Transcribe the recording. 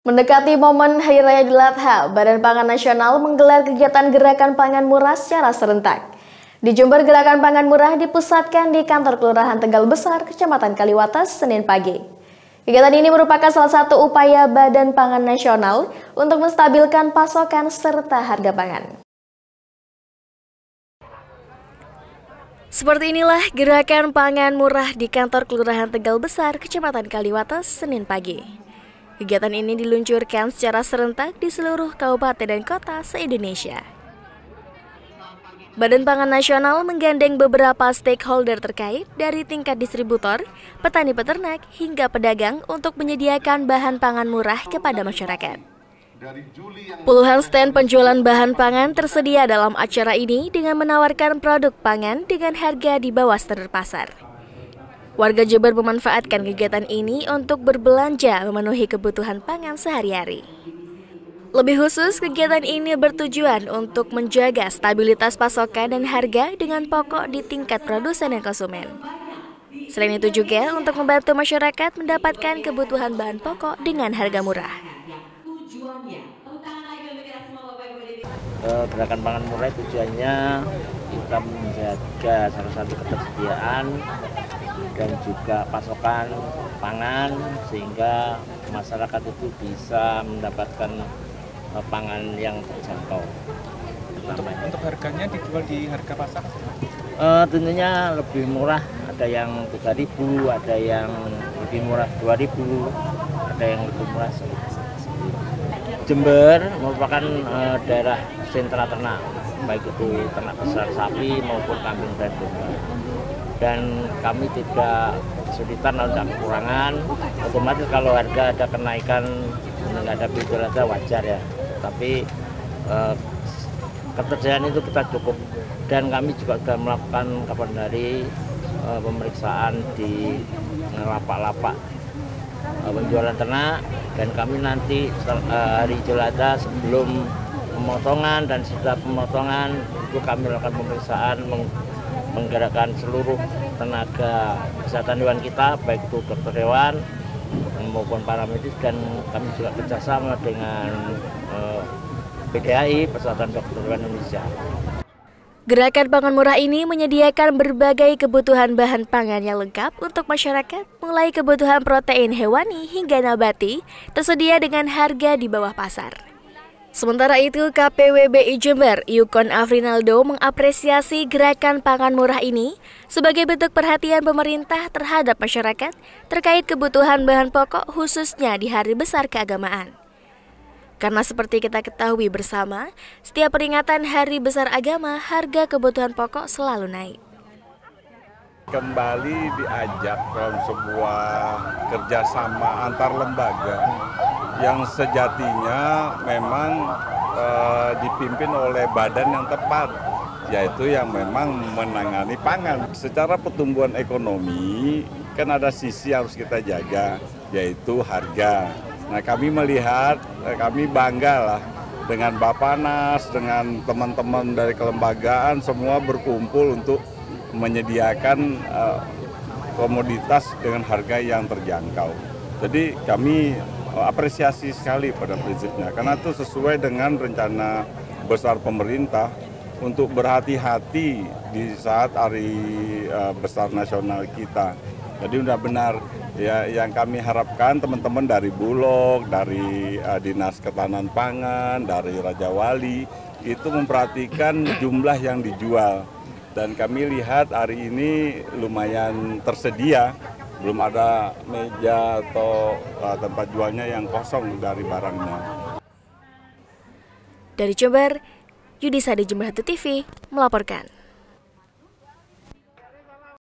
Mendekati momen Hari Raya Idul Adha, Badan Pangan Nasional menggelar kegiatan gerakan pangan murah secara serentak. Di Jember, gerakan pangan murah dipusatkan di kantor Kelurahan Tegal Besar, Kecamatan Kaliwates, Senin pagi. Kegiatan ini merupakan salah satu upaya Badan Pangan Nasional untuk menstabilkan pasokan serta harga pangan. Seperti inilah gerakan pangan murah di kantor Kelurahan Tegal Besar, Kecamatan Kaliwates, Senin pagi. Kegiatan ini diluncurkan secara serentak di seluruh kabupaten dan kota se-Indonesia. Badan Pangan Nasional menggandeng beberapa stakeholder terkait dari tingkat distributor, petani peternak, hingga pedagang untuk menyediakan bahan pangan murah kepada masyarakat. Puluhan stand penjualan bahan pangan tersedia dalam acara ini dengan menawarkan produk pangan dengan harga di bawah standar pasar. Warga Jember memanfaatkan kegiatan ini untuk berbelanja memenuhi kebutuhan pangan sehari-hari. Lebih khusus, kegiatan ini bertujuan untuk menjaga stabilitas pasokan dan harga dengan pokok di tingkat produsen dan konsumen. Selain itu juga untuk membantu masyarakat mendapatkan kebutuhan bahan pokok dengan harga murah. Gerakan pangan murah tujuannya kita menjaga salah satu ketersediaan dan juga pasokan pangan sehingga masyarakat itu bisa mendapatkan pangan yang terjangkau. Untuk harganya dijual di harga pasar? Tentunya lebih murah, ada yang 3.000, ada yang lebih murah 2.000, ada yang lebih murah 1.000. Jember merupakan daerah sentra ternak, baik itu ternak besar sapi maupun kambing dan domba. Dan kami tidak kesulitan atau tidak kekurangan. Otomatis kalau harga ada kenaikan menghadapi Idul Adha wajar ya. Tapi ketersediaan itu kita cukup. Dan kami juga sudah melakukan kapan hari pemeriksaan di lapak-lapak penjualan ternak. Dan kami nanti hari Idul Adha sebelum pemotongan dan setelah pemotongan itu kami melakukan pemeriksaan menggerakkan seluruh tenaga kesehatan hewan kita, baik itu dokter hewan maupun para medis, dan kami juga kerjasama dengan PDAI, Persatuan Dokter Hewan Indonesia. Gerakan pangan murah ini menyediakan berbagai kebutuhan bahan pangan yang lengkap untuk masyarakat, mulai kebutuhan protein hewani hingga nabati, tersedia dengan harga di bawah pasar. Sementara itu, KPWBI Jember, Yukon Afrinaldo mengapresiasi gerakan pangan murah ini sebagai bentuk perhatian pemerintah terhadap masyarakat terkait kebutuhan bahan pokok khususnya di hari besar keagamaan. Karena seperti kita ketahui bersama, setiap peringatan hari besar agama, harga kebutuhan pokok selalu naik. Kembali diajak dalam sebuah kerjasama antar lembaga yang sejatinya memang dipimpin oleh badan yang tepat, yaitu yang memang menangani pangan. Secara pertumbuhan ekonomi kan ada sisi yang harus kita jaga, yaitu harga. Nah, kami melihat, kami bangga lah dengan Bappenas, dengan teman-teman dari kelembagaan, semua berkumpul untuk menyediakan komoditas dengan harga yang terjangkau. Jadi kami apresiasi sekali pada prinsipnya, karena itu sesuai dengan rencana besar pemerintah untuk berhati-hati di saat hari besar nasional kita. Jadi benar-benar ya, yang kami harapkan teman-teman dari Bulog, dari Dinas Ketahanan Pangan, dari Raja Wali itu memperhatikan jumlah yang dijual. Dan kami lihat hari ini lumayan tersedia, belum ada meja atau tempat jualnya yang kosong dari barangnya. Dari Jember, Yudisa di Jember Hatu TV melaporkan.